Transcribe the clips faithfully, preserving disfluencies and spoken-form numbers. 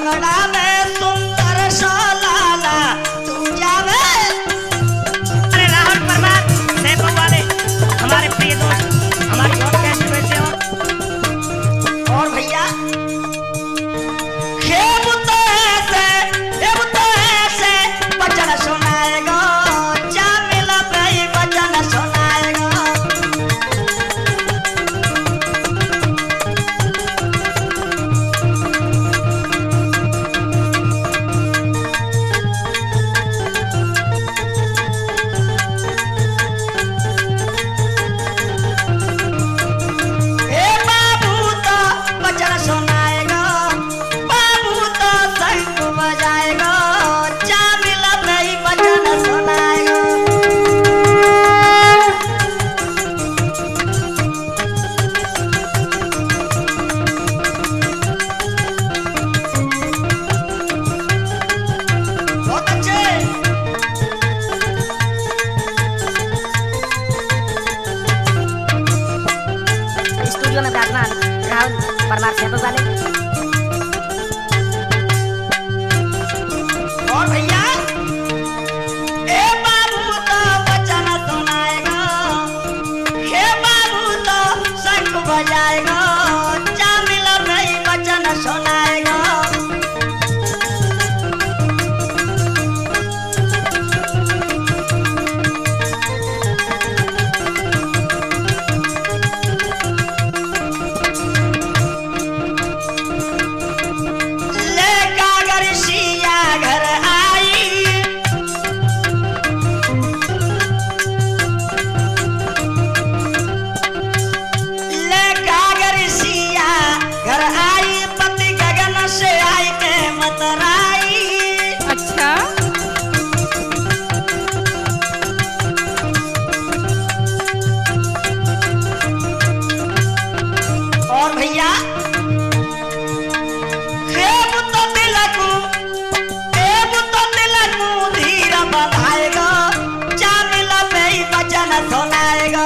अंगना में सुंदर सा लाला तू जावे। अरे राहुल परमार सैफो वाले हमारे प्रिय दोस्त हमारी बहुत कैसे बैठे हो। और भैया खेब तो ऐसे खेब तो ऐसे बचन सुनाएगा जा मिला भाई बचन सुनाएगा। स्टूडियो में विराजमान राहुल परमार सैफो वाले। और भैया ए बाबू तो बचन सुनाएगा हे बाबू तो शंख बजाएगा जा मिला भाई बचन सुनाएगा। अच्छा और भैया खेब तो तिलकू खेब तो तिलकू धीर बधाएगा जा मिला भाई बचन सुनाएगा।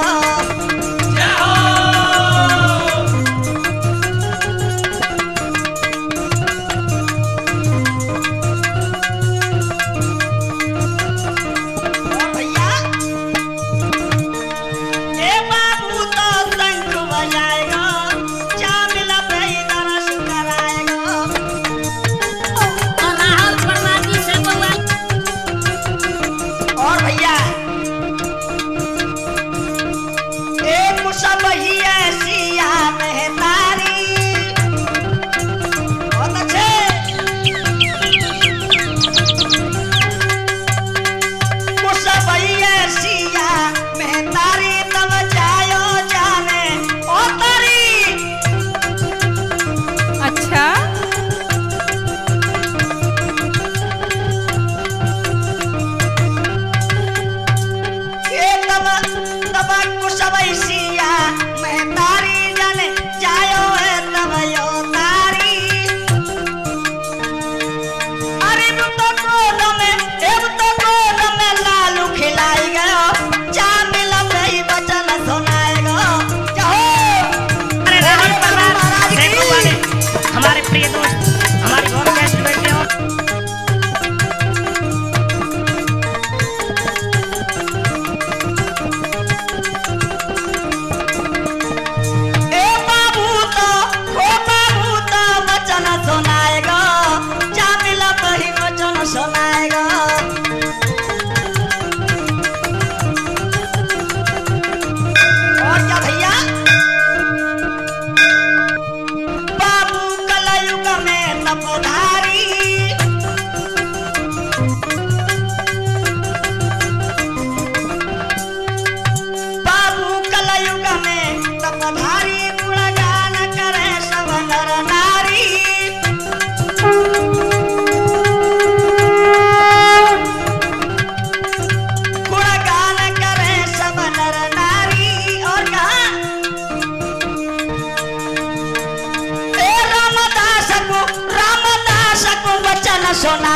सोना